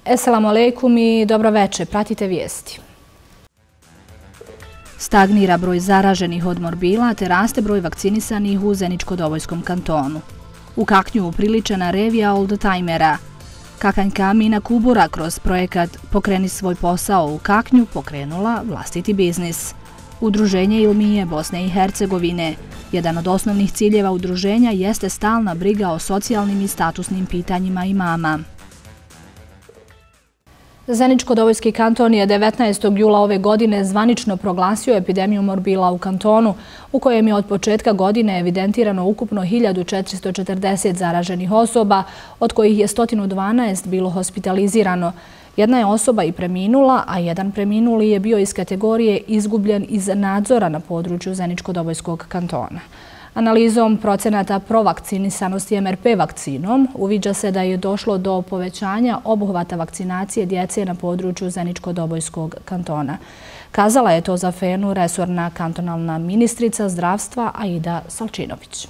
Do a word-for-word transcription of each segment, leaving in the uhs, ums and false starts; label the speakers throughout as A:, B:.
A: Eselamu alejkum i dobro večer, pratite vijesti. Stagnira broj zaraženih od morbila te raste broj vakcinisanih u Zeničko-Dobojskom kantonu. U Kaknju upriličena revija oldtajmera. Kakanjka Mina Kubura kroz projekat Pokreni svoj posao u Kaknju pokrenula vlastiti biznis. Udruženje Ilmije Bosne i Hercegovine. Jedan od osnovnih ciljeva udruženja jeste stalna briga o socijalnim i statusnim pitanjima imama. Zeničko-Dobojski kanton je devetnaestog jula ove godine zvanično proglasio epidemiju morbila u kantonu, u kojem je od početka godine evidentirano ukupno hiljadu četiristo četrdeset zaraženih osoba, od kojih je sto dvanaest bilo hospitalizirano. Jedna je osoba i preminula, a jedan preminuli je bio iz kategorije izgubljen iz nadzora na području Zeničko-Dobojskog kantona. Analizom procenata provakcinisanosti em er pe vakcinom uviđa se da je došlo do povećanja obuhvata vakcinacije djece na području Zeničko-Dobojskog kantona. Kazala je to za F E N-u resorna kantonalna ministrica zdravstva Aida Salčinović.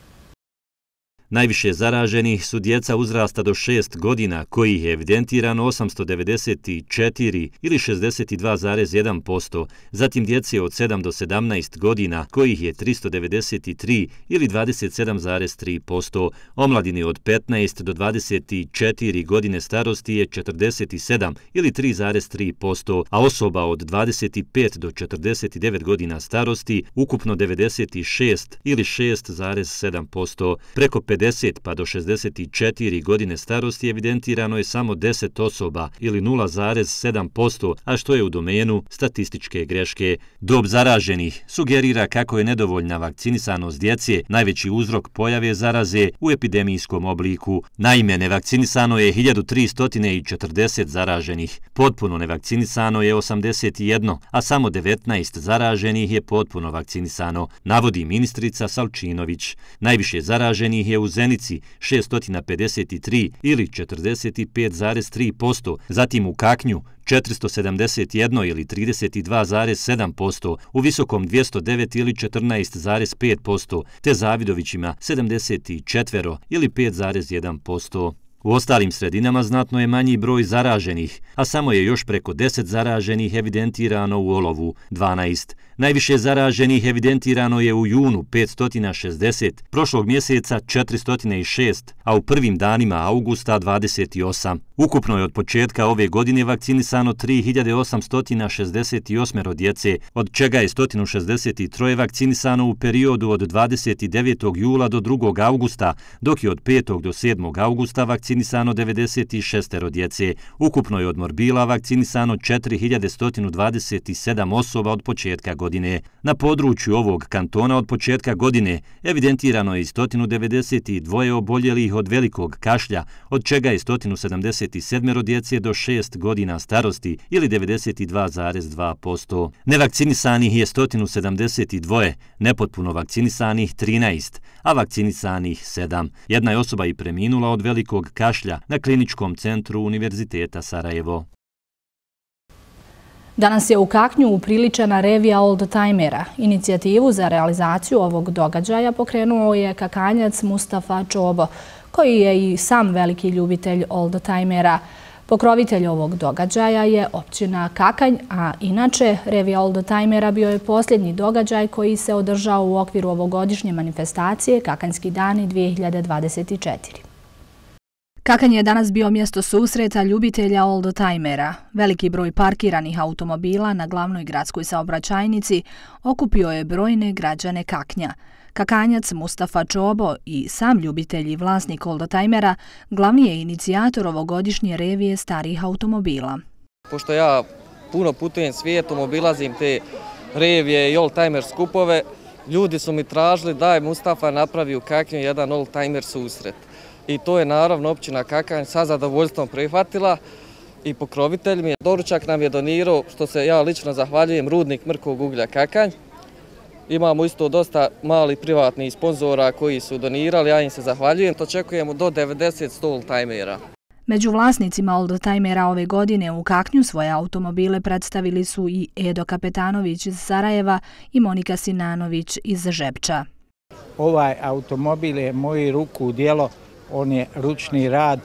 B: Najviše zaraženih su djeca uzrasta do šest godina, kojih je evidentirano osamsto devedeset četiri ili šezdeset dva zarez jedan posto, zatim djece od sedam do sedamnaest godina, kojih je tristo devedeset tri ili dvadeset sedam zarez tri posto, omladine od petnaest do dvadeset četiri godine starosti je četrdeset sedam ili tri zarez tri posto, a osoba od dvadeset pet do četrdeset devet godina starosti ukupno devedeset šest ili šest zarez sedam posto. Preko pedeset pa do šezdeset četiri godine starosti evidentirano je samo deset osoba ili nula zarez sedam posto, a što je u domenu statističke greške. Dob zaraženih sugerira kako je nedovoljna vakcinisanost djece najveći uzrok pojave zaraze u epidemijskom obliku. Naime, nevakcinisano je hiljadu tristo četrdeset zaraženih, potpuno nevakcinisano je osamdeset jedan, a samo devetnaest zaraženih je potpuno vakcinisano, navodi ministrica Salčinović. Najviše zaraženih je u Zenici šesto pedeset tri ili četrdeset pet zarez tri posto, zatim u Kaknju četiristo sedamdeset jedan ili trideset dva zarez sedam posto, u Visokom dvjesto devet ili četrnaest zarez pet posto, te Zavidovićima sedamdeset četiri ili pet zarez jedan posto. U ostalim sredinama znatno je manji broj zaraženih, a samo je još preko deset zaraženih evidentirano u Olovu, dvanaest. Najviše zaraženih evidentirano je u junu petsto šezdeset, prošlog mjeseca četiristo šest, a u prvim danima augusta dvadeset osam. Ukupno je od početka ove godine vakcinisano tri hiljade osamsto šezdeset osam djece, od čega je sto šezdeset tri vakcinisano u periodu od dvadeset devetog jula do drugog augusta, dok je od petog do sedmog augusta vakcinisano devedeset šest djece. Ukupno je od morbila vakcinisano četiri hiljade sto dvadeset sedam osoba od početka godine. Na području ovog kantona od početka godine evidentirano je sto devedeset dva oboljelih od velikog kašlja, od čega je sto sedamdeset sedam djece do šest godina starosti ili devedeset dva zarez dva posto. Nevakcinisanih je sto sedamdeset dva, nepotpuno vakcinisanih trinaest, a vakcinisanih sedam. Jedna je osoba i preminula od velikog kašlja na Kliničkom centru Univerziteta Sarajevo.
A: Danas je u Kaknju upriličena revija oldtajmera. Inicijativu za realizaciju ovog događaja pokrenuo je kakanjac Mustafa Čobo, koji je i sam veliki ljubitelj oldtajmera. Pokrovitelj ovog događaja je općina Kakanj, a inače revija oldtajmera bio je posljednji događaj koji se održao u okviru ovogodišnje manifestacije Kakanjski dani dvije hiljade dvadeset četiri. Kakanj je danas bio mjesto susreta ljubitelja oldtajmera. Veliki broj parkiranih automobila na glavnoj gradskoj saobraćajnici okupio je brojne građane Kaknja. Kakanjac Mustafa Čobo i sam ljubitelj i vlasnik oldtajmera glavni je inicijator ovogodišnje revije starih automobila.
C: Pošto ja puno putujem svijetom, obilazim te revije i oldtajmer skupove, ljudi su mi tražili da je Mustafa napravi u Kaknju jedan oldtajmer susret. I to je naravno općina Kakanj sa zadovoljstvom prihvatila i pokrovitelj mi je. Doručak nam je donirao, što se ja lično zahvaljujem, rudnik mrkog uglja Kakanj. Imamo isto dosta malih privatnih sponzora koji su donirali, ja im se zahvaljujem. Očekujemo do devedeset oldtajmera.
A: Među vlasnicima oldtajmera ove godine u Kaknju svoje automobile predstavili su i Edo Kapetanović iz Sarajeva i Monika Sinanović iz Žepča.
D: Ovaj automobil je moji ruku djelo, on je ručni rad,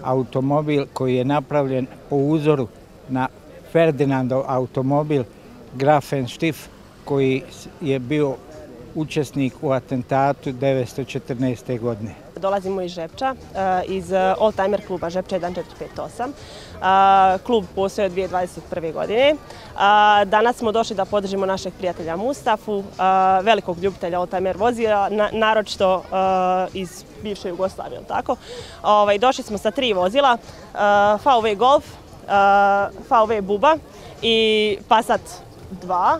D: automobil koji je napravljen po uzoru na Ferdinandov automobil Grafenstift koji je bio učesnik u atentatu devetsto četrnaeste. godine.
E: Dolazimo iz Žepča, iz Oldtimer kluba Žepča jedan četiri pet osam. Klub postoji od dvije tisuće dvadeset prve. godine. Danas smo došli da podržimo našeg prijatelja Mustafu, velikog ljubitelja Oldtimer vozila, naročito iz bivše Jugoslavije. Došli smo sa tri vozila, V W Golf, V W Buba i Passat dva.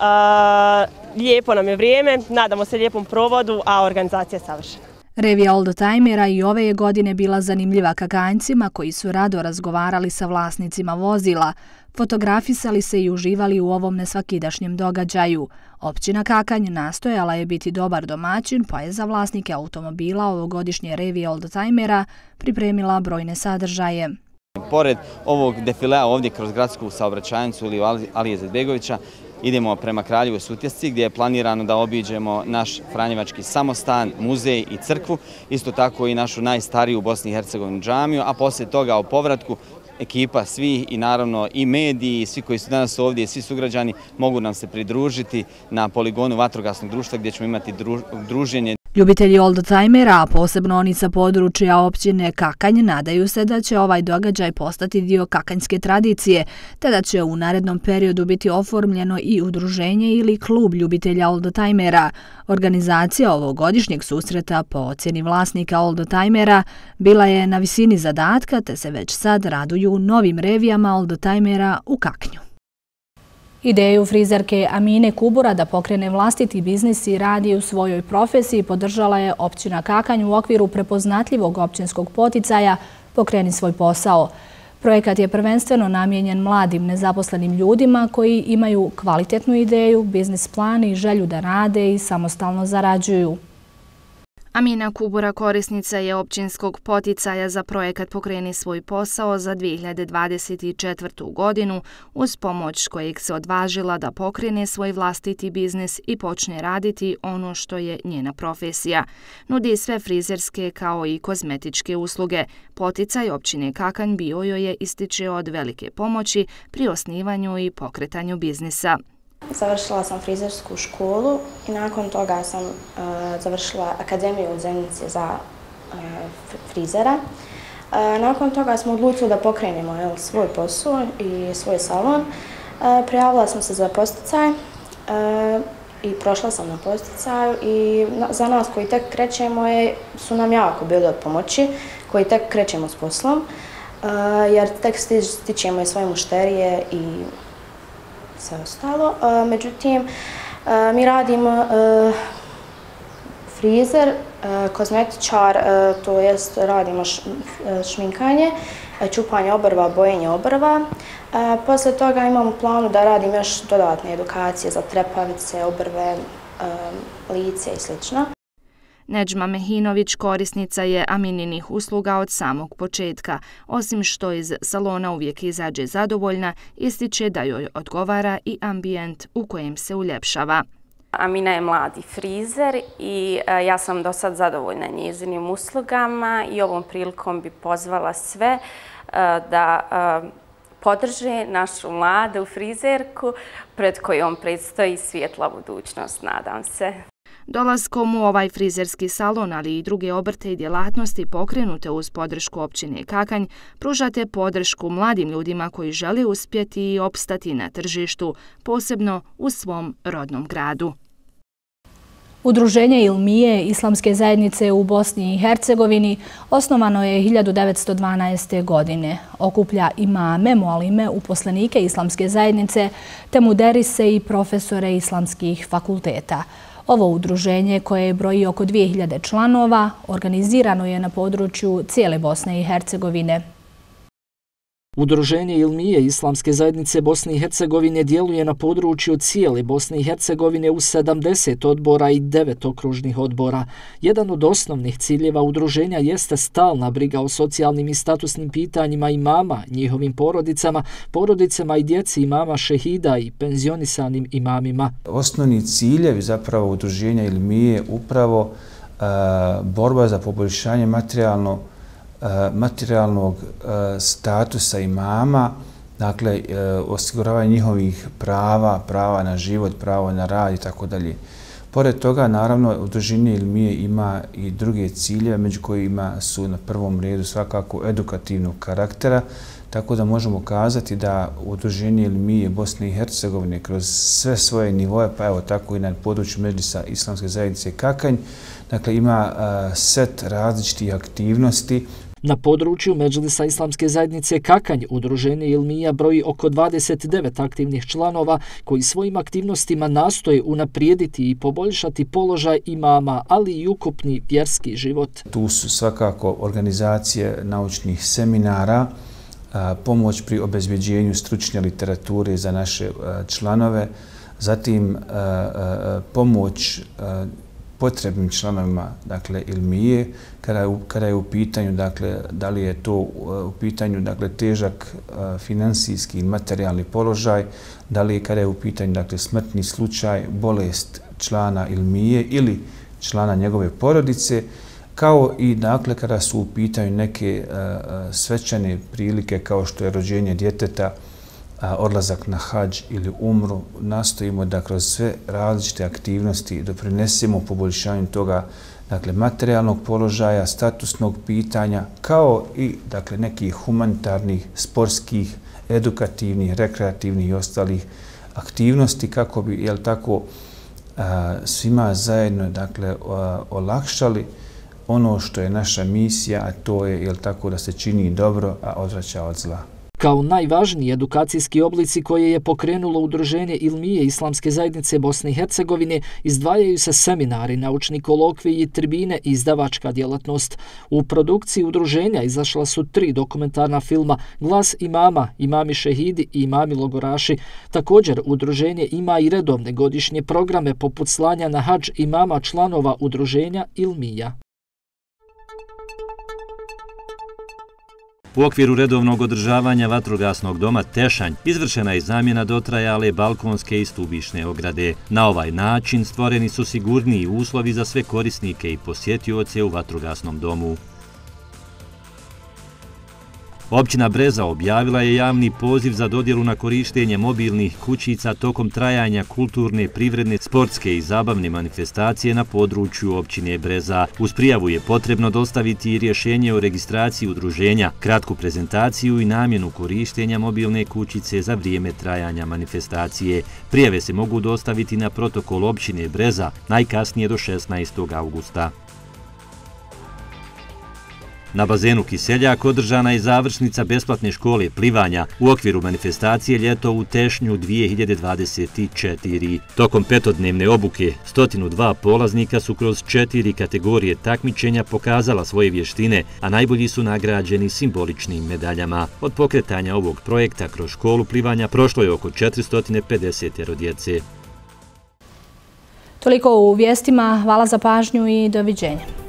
E: Lijepo nam je vrijeme, nadamo se lijepom provodu, a organizacija je savršena.
A: Revija Oldtimera i ove je godine bila zanimljiva kakanjcima koji su rado razgovarali sa vlasnicima vozila, fotografisali se i uživali u ovom nesvakidašnjem događaju. Općina Kakanj nastojala je biti dobar domaćin, pa je za vlasnike automobila ovogodišnje Revije Oldtimera pripremila brojne sadržaje.
F: Pored ovog defilea ovdje kroz gradsku saobraćajnicu ili Alije Izetbegovića idemo prema Kraljevoj Sutjesci gdje je planirano da obiđemo naš Franjevački samostan, muzej i crkvu, isto tako i našu najstariju u Bosni i Hercegovini džamiju, a poslije toga o povratku ekipa svih i naravno i mediji i svi koji su danas ovdje i svi sugrađani mogu nam se pridružiti na poligonu vatrogasnog društva gdje ćemo imati druženje.
A: Ljubitelji Oldtimera, a posebno oni sa područja općine Kakanj, nadaju se da će ovaj događaj postati dio kakanjske tradicije, te da će u narednom periodu biti oformljeno i udruženje ili klub ljubitelja Oldtimera. Organizacija ovogodišnjeg susreta, po ocjeni vlasnika Oldtimera, bila je na visini zadatka, te se već sad raduju novim revijama Oldtimera u Kaknju. Ideju frizerke Amine Kubura da pokrene vlastiti biznis i radi u svojoj profesiji podržala je općina Kakanj u okviru prepoznatljivog općinskog poticaja Pokreni svoj posao. Projekat je prvenstveno namijenjen mladim nezaposlenim ljudima koji imaju kvalitetnu ideju, biznis plan i želju da rade i samostalno zarađuju.
G: Amina Kubura korisnica je općinskog poticaja za projekat Pokreni svoj posao za dvije hiljade dvadeset četvrtu. godinu, uz pomoć kojeg se odvažila da pokrene svoj vlastiti biznis i počne raditi ono što je njena profesija. Nudi sve frizerske kao i kozmetičke usluge. Poticaj općine Kakanj bio joj je, ističe, od velike pomoći pri osnivanju i pokretanju biznisa.
H: Završila sam frizersku školu i nakon toga sam uh, završila akademiju u Zenici za uh, frizera. Uh, nakon toga smo odlučili da pokrenemo jel, svoj posao i svoj salon. Uh, prijavila sam se za posticaj uh, i prošla sam na posticaju i na, za nas koji tek krećemo je, su nam jako bili od pomoći, koji tek krećemo s poslom, uh, jer tek stičemo i svoje mušterije i sve ostalo. Međutim, mi radimo frizer, kozmetičar, to jest radimo šminkanje, čupanje obrva, bojenje obrva. Poslije toga imam u planu da radim još dodatne edukacije za trepavice, obrve, lice i slično.
G: Nedžma Mehinović korisnica je Amininih usluga od samog početka. Osim što iz salona uvijek izađe zadovoljna, ističe da joj odgovara i ambijent u kojem se uljepšava.
I: Amina je mladi frizer i ja sam do sad zadovoljna njezinim uslugama i ovom prilikom bi pozvala sve da podrže našu mladu frizerku pred kojom predstoji svijetla budućnost, nadam se.
G: Dolaskom u ovaj frizerski salon, ali i druge obrte i djelatnosti pokrenute uz podršku općine Kakanj, pružate podršku mladim ljudima koji žele uspjeti i opstati na tržištu, posebno u svom rodnom gradu.
A: Udruženje Ilmije Islamske zajednice u Bosni i Hercegovini osnovano je hiljadu devetsto dvanaeste. godine. Okuplja imame, mualime, uposlenike Islamske zajednice, te muderise i profesore islamskih fakulteta. Ovo udruženje, koje broji oko dvije hiljade članova, organizirano je na području cijele Bosne i Hercegovine.
J: Udruženje Ilmije Islamske zajednice Bosne i Hercegovine djeluje na području cijele Bosne i Hercegovine u sedamdeset odbora i devet okružnih odbora. Jedan od osnovnih ciljeva udruženja jeste stalna briga o socijalnim i statusnim pitanjima imama, njihovim porodicama, porodicama i djeci imama šehida i penzionisanim imamima.
K: Osnovni ciljevi zapravo udruženja Ilmije upravo uh, borba za poboljšanje materijalno materijalnog statusa imama, dakle, osiguravanje njihovih prava, prava na život, pravo na rad i tako dalje. Pored toga, naravno, Udruženje Ilmije ima i druge ciljeve, među kojima su na prvom redu svakako edukativnog karaktera, tako da možemo kazati da Udruženje Ilmije Bosne i Hercegovine kroz sve svoje nivoje, pa evo tako i na području Medžlisa Islamske zajednice Kakanj, dakle, ima set različitih aktivnosti.
J: Na području Medžlisa Islamske zajednice Kakanj Udruženje Ilmija broji oko dvadeset devet aktivnih članova koji svojim aktivnostima nastoje unaprijediti i poboljšati položaj imama, ali i ukupni vjerski život.
K: Tu su svakako organizacije naučnih seminara, pomoć pri obezbeđenju stručne literature za naše članove, zatim pomoć potrebnim članovima, dakle, Ilmije, kada je, kada je u pitanju, dakle, da li je to u pitanju, dakle, težak finansijski i materijalni položaj, da li je kada je u pitanju, dakle, smrtni slučaj, bolest člana Ilmije ili člana njegove porodice, kao i, dakle, kada su u pitanju neke svečane prilike kao što je rođenje djeteta, odlazak na hadž ili umru, nastojimo da kroz sve različite aktivnosti doprinesemo poboljšanju toga, dakle, materijalnog položaja, statusnog pitanja, kao i, dakle, nekih humanitarnih, sportskih, edukativnih, rekreativnih i ostalih aktivnosti kako bi, jel tako, svima zajedno, dakle, olakšali ono što je naša misija, a to je, jel tako, da se čini dobro, a odvraća od zla.
J: Kao najvažniji edukacijski oblici koje je pokrenulo Udruženje Ilmije Islamske zajednice Bosne i Hercegovine izdvajaju se seminari, naučni kolokviji, tribine i izdavačka djelatnost. U produkciji udruženja izašla su tri dokumentarna filma Glas imama, Imami šehidi i Imami logoraši. Također, udruženje ima i redovne godišnje programe poput slanja na hadž imama članova udruženja Ilmija.
B: U okviru redovnog održavanja vatrogasnog doma Tešanj izvršena je zamjena dotrajale balkonske i stubišne ograde. Na ovaj način stvoreni su sigurniji uslovi za sve korisnike i posjetioce u vatrogasnom domu. Općina Breza objavila je javni poziv za dodjelu na korištenje mobilnih kućica tokom trajanja kulturne, privredne, sportske i zabavne manifestacije na području općine Breza. Uz prijavu je potrebno dostaviti i rješenje o registraciji udruženja, kratku prezentaciju i namjenu korištenja mobilne kućice za vrijeme trajanja manifestacije. Prijave se mogu dostaviti na protokol općine Breza najkasnije do šesnaestog augusta. Na bazenu Kiseljak održana je završnica besplatne škole plivanja u okviru manifestacije Ljeto u Tešnju dvije hiljade dvadeset četiri. Tokom petodnevne obuke, sto dva polaznika su kroz četiri kategorije takmičenja pokazala svoje vještine, a najbolji su nagrađeni simboličnim medaljama. Od pokretanja ovog projekta kroz školu plivanja prošlo je oko četiristo pedeset djece.
A: Toliko u vijestima, hvala za pažnju i doviđenja.